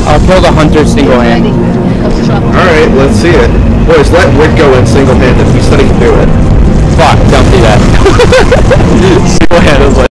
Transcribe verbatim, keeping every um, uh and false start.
I'll kill the hunter single hand. Alright, let's see it. Boys, let Rick go in single-handed. He said he can do it.